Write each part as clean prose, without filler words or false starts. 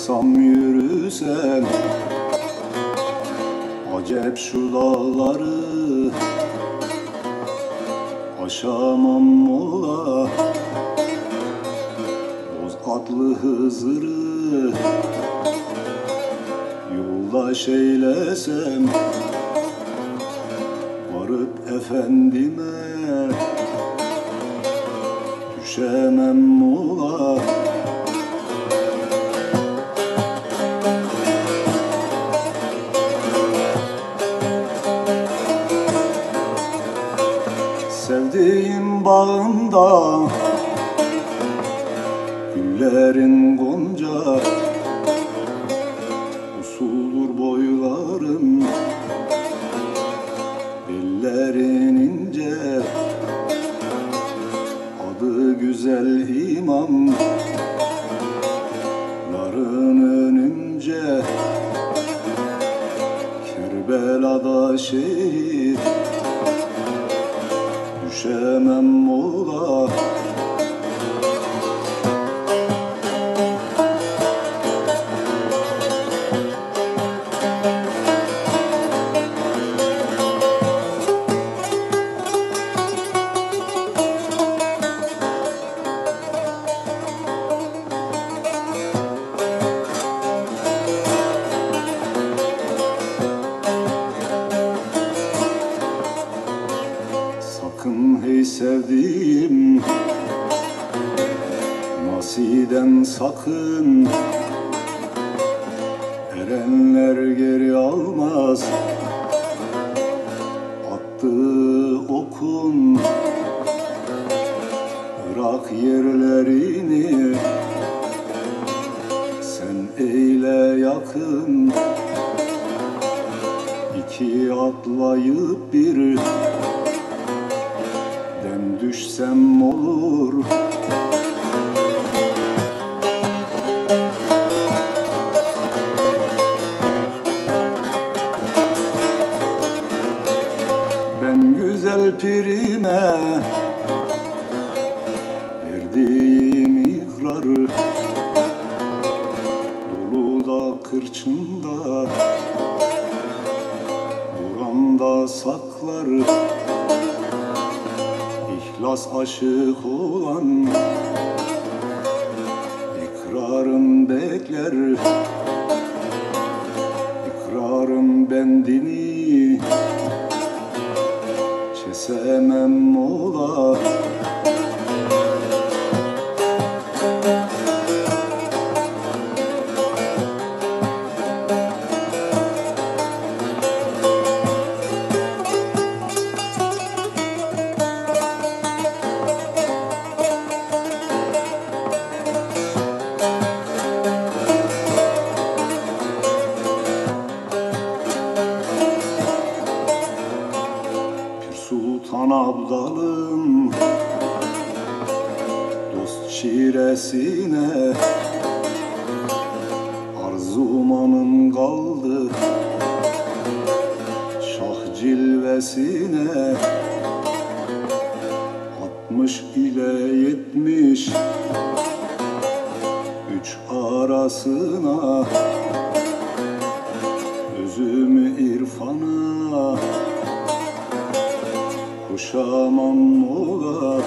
Kalksam yürüsem acep şu dağları, aşamam mola boz atlı Hızır'ı. Yoldaş eylesem varıp efendime, düşemem mola. Sevdiğim bağımda güllerin gonca, usuldur boylarım, bellerin ince, adı güzel imam. Ların önünce Kerbela'da şehit, düşemem mola. Sakın hey sevdiğim, nasiden sakın, erenler geri almaz attığı okun. Irak yerlerini sen eyle yakın, iki atlayıp bir dem düşsem olur. Ben güzel pirime verdiğim ikrarı, doluda kırçında buramda saklar. İhlas aşık olan ikrarım bekler, ikrarım bendini kesemem mola. Sultan Abdalım dost çiresine, arzumanın kaldı şah cilvesine. 60 ile 70 üç arasına, özümü irfana koşamam mola.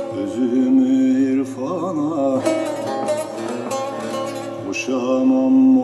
Özümü irfana koşamam